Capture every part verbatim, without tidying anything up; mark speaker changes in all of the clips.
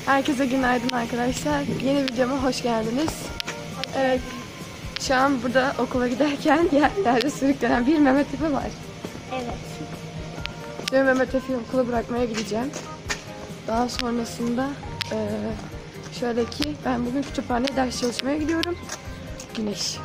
Speaker 1: Herkese günaydın arkadaşlar. Yeni videoma hoş geldiniz. Evet, şu an burada okula giderken yerlerde sürüklenen bir Mehmet Efe var.
Speaker 2: Evet.
Speaker 1: Şimdi Mehmet Efe'yi okula bırakmaya gideceğim. Daha sonrasında e, şöyle ki ben bugün kütüphaneye ders çalışmaya gidiyorum. Güneş.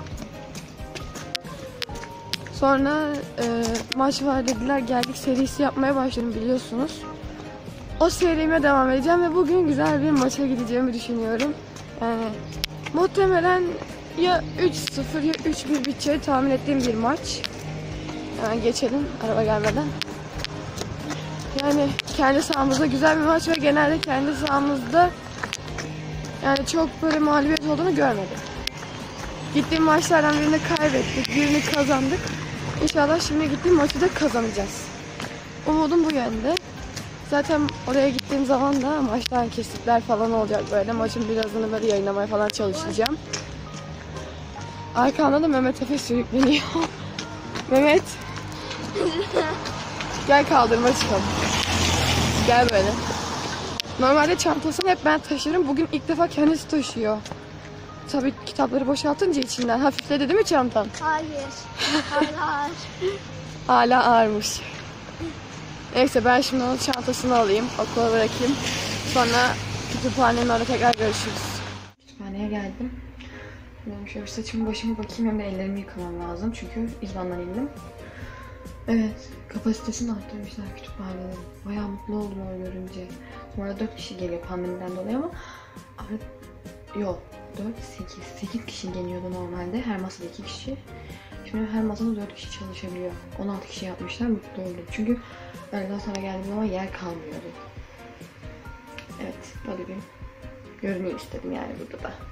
Speaker 1: Sonra e, maç var dediler, geldik serisi yapmaya başladım biliyorsunuz. O serime devam edeceğim ve bugün güzel bir maça gideceğimi düşünüyorum. Yani muhtemelen ya üç sıfır ya üç bir biteceği tahmin ettiğim bir maç. Hemen geçelim araba gelmeden. Yani kendi sahamızda güzel bir maç ve genelde kendi sahamızda yani çok böyle mağlubiyet olduğunu görmedim. Gittiğim maçlardan birini kaybettik, birini kazandık. İnşallah şimdi gittiğim maçı da kazanacağız. Umudum bu yönde. Zaten oraya gittiğim zaman da maçtan kesitler falan olacak böyle. Maçın birazını böyle yayınlamaya falan çalışacağım. Arkamda da Mehmet Efe sürükleniyor. Mehmet. Gel kaldırma çıkalım. Gel böyle. Normalde çantasını hep ben taşırım. Bugün ilk defa kendisi taşıyor. Tabii kitapları boşaltınca içinden hafifledi değil mi çantan?
Speaker 2: Hayır. Hala ağır.
Speaker 1: Hala ağırmış. Neyse ben şimdi onun çantasını alayım, okula bırakayım. Sonra kütüphanenin orada tekrar görüşürüz. Kütüphaneye geldim. Benim şöyle bir saçımı başımı bakayım, hem de ellerimi yıkamam lazım çünkü İzban'dan indim. Evet, kapasitesini arttırmışlar kütüphanelerin. Bayağı mutlu oldum onu görünce. Bu arada dört kişi geliyor pandemiden dolayı ama... Yok, dört, sekiz. sekiz kişi geliyordu normalde, her masada iki kişi. Şimdi her masada dört kişi çalışabiliyor. on altı kişi yapmışlar, mutlu oldum. Çünkü öğleden sonra geldiğim zaman yer kalmıyordu. Evet, böyle bir görüneyim istedim yani burada da.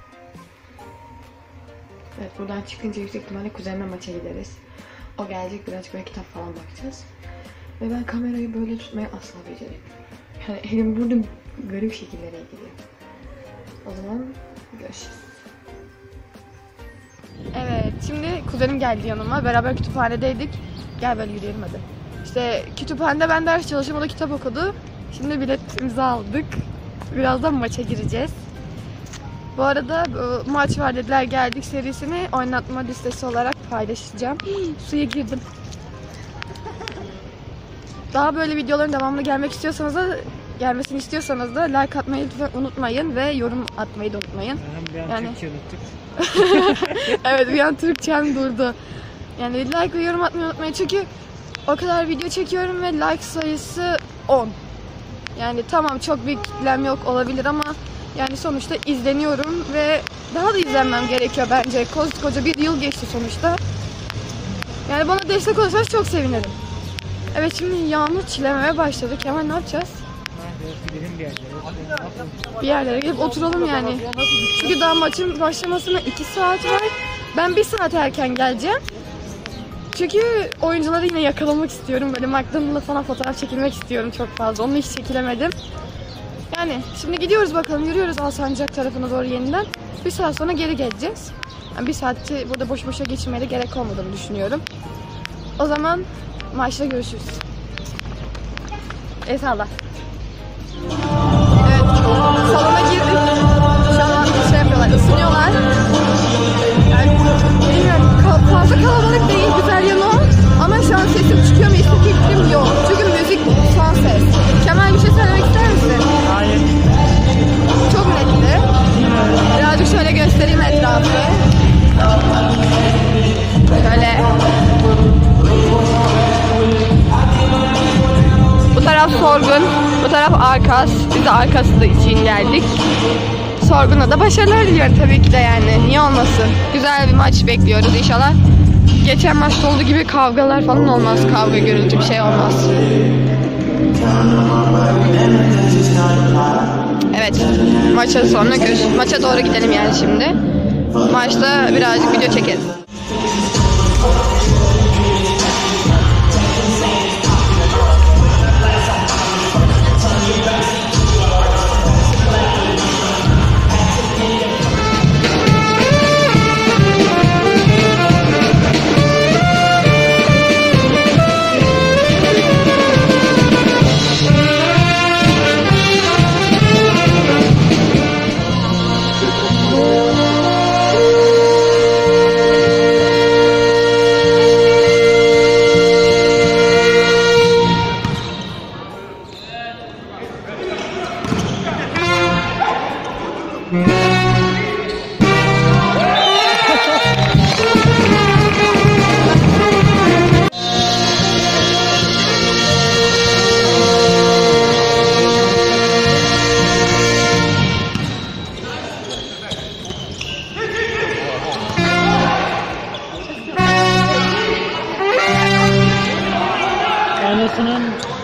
Speaker 1: Evet, buradan çıkınca yüksek ihtimalle kuzenimle maça gideriz. O gelecek, birazcık böyle kitap falan bakacağız. Ve ben kamerayı böyle tutmayı asla beceremiyorum. Yani elim burada garip şekillere gidiyor. O zaman görüşürüz. Evet, şimdi kuzenim geldi yanıma. Beraber kütüphanedeydik. Gel böyle yürüyelim hadi. İşte kütüphanede ben ders çalıştım, o da kitap okudu. Şimdi biletimizi aldık. Birazdan maça gireceğiz. Bu arada bu maç var dediler, geldik serisini oynatma listesi olarak paylaşacağım. Suya girdim. Daha böyle videoların devamlı gelmek istiyorsanız da gelmesini istiyorsanız da like atmayı lütfen unutmayın ve yorum atmayı da unutmayın.
Speaker 3: Bir an
Speaker 1: yani...
Speaker 3: Türkçe unuttuk.
Speaker 1: Evet, bir an Türkçem durdu. Yani like ve yorum atmayı unutmayın çünkü o kadar video çekiyorum ve like sayısı on. Yani tamam çok bir kitlem yok olabilir ama yani sonuçta izleniyorum ve daha da izlenmem gerekiyor bence. Koskoca bir yıl geçti sonuçta. Yani bana destek olursanız çok sevinirim. Evet, şimdi yağmur çilemeye başladı. Kemal ne yapacağız?
Speaker 3: Gidelim bir yerlere.
Speaker 1: Bir yerlere gelip oturalım yani. Çünkü daha maçın başlamasına iki saat var. Ben bir saat erken geleceğim. Çünkü oyuncuları yine yakalamak istiyorum. Böyle McDonald'la falan fotoğraf çekilmek istiyorum çok fazla. Onu hiç çekilemedim. Yani şimdi gidiyoruz bakalım. Yürüyoruz Alsancak tarafına doğru yeniden. Bir saat sonra geri geleceğiz. Yani bir saati burada boş boşa geçirmeye de gerek olmadığını düşünüyorum. O zaman maçta görüşürüz. Eyvallah. Evet, salona girdik. Şu an bir şey yapıyorlar, ısınıyorlar. Yani bilmiyorum, fazla kalabalık değil, güzel yanı o. Ama şu an sesim çıkıyor mu, hiçbir fikrim yok. Çünkü müzik son ses. Kemal, bir şey söylemek ister misin?
Speaker 3: Hayır.
Speaker 1: Çok netti. Birazcık şöyle göstereyim etrafı. Şöyle. Bu taraf Sorgun, bu taraf Arkas. Biz de Arkas'ı da için geldik. Sorgun'a da başarılar diliyorum tabii ki de yani. Niye olmasın? Güzel bir maç bekliyoruz inşallah. Geçen maçta olduğu gibi kavgalar falan olmaz. Kavga gürültü bir şey olmaz. Evet. Maça sonra görüşürüz. Maça doğru gidelim yani şimdi. Maçta birazcık video çekeriz.
Speaker 3: Kupası'nın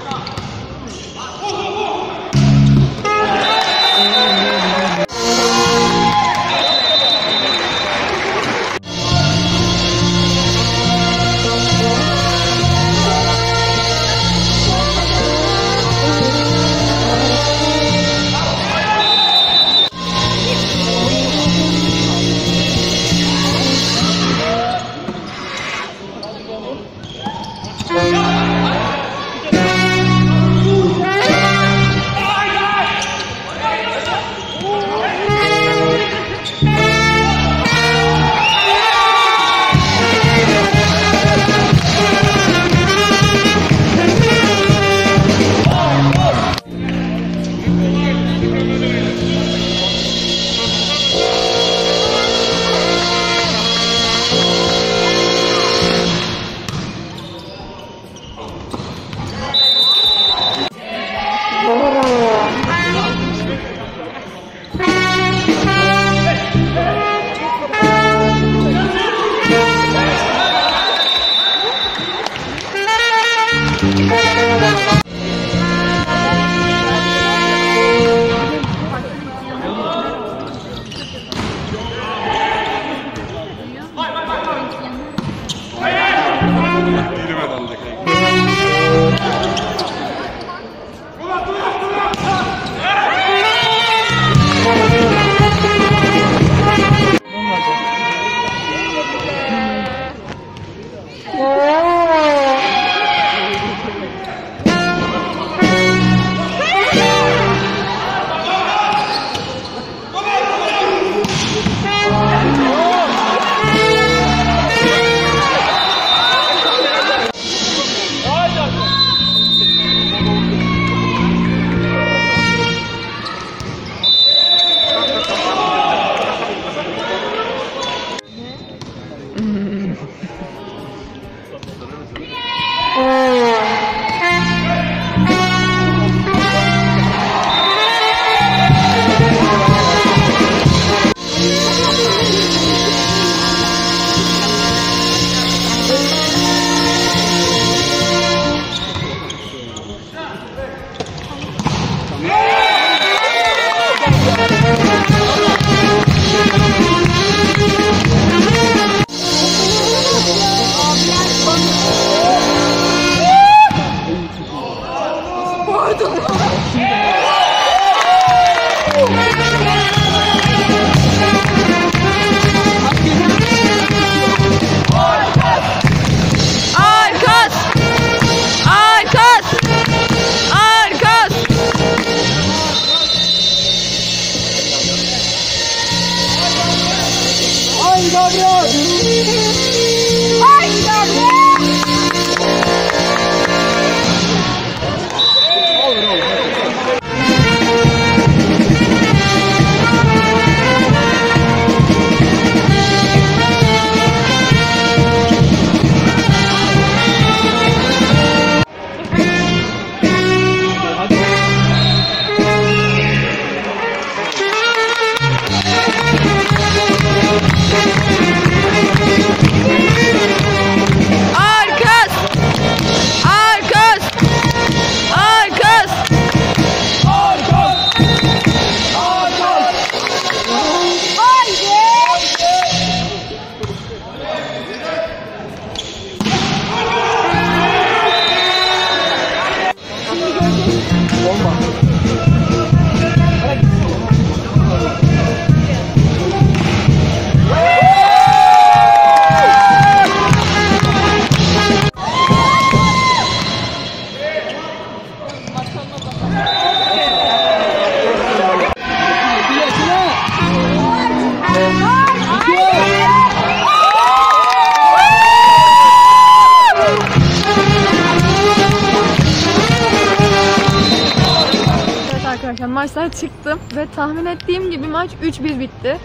Speaker 1: maçtan çıktım ve tahmin ettiğim gibi maç üç bir bitti.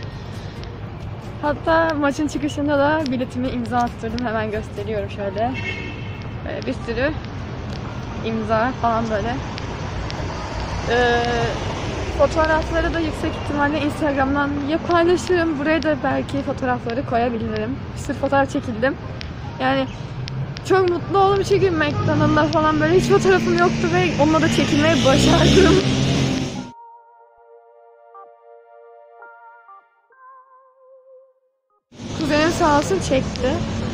Speaker 1: Hatta maçın çıkışında da biletimi imza attırdım. Hemen gösteriyorum şöyle. Böyle bir sürü imza falan böyle. Ee, fotoğrafları da yüksek ihtimalle Instagram'dan ya paylaşırım. Buraya da belki fotoğrafları koyabilirim. Bir sürü fotoğraf çekildim. Yani çok mutlu oldum çünkü McDonald'da falan böyle hiç fotoğrafım yoktu ve onunla da çekilmeyi başardım. Kuzenim sağ olsun çekti.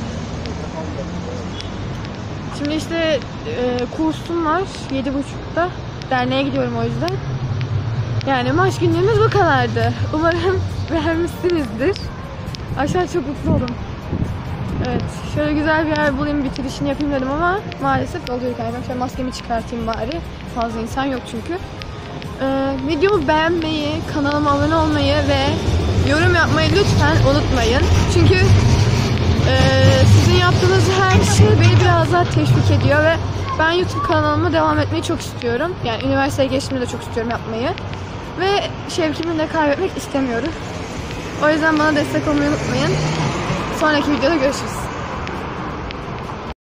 Speaker 1: Şimdi işte e, kursum var yedi buçukta. Derneğe gidiyorum o yüzden. Yani maç günlerimiz bu kadardı. Umarım beğenmişsinizdir. Aşağı çok mutlu oldum. Evet, şöyle güzel bir yer bulayım, bitirişini yapayım dedim ama maalesef oluyor kaybım. Şöyle maskemi çıkartayım bari. Fazla insan yok çünkü. Ee, videomu beğenmeyi, kanalıma abone olmayı ve yorum yapmayı lütfen unutmayın. Çünkü e, sizin yaptığınız her şey beni biraz daha teşvik ediyor ve ben YouTube kanalıma devam etmeyi çok istiyorum. Yani üniversiteye geçtiğimde de çok istiyorum yapmayı. Ve şevkimi de kaybetmek istemiyorum. O yüzden bana destek olmayı unutmayın. Sonraki videoda görüşürüz.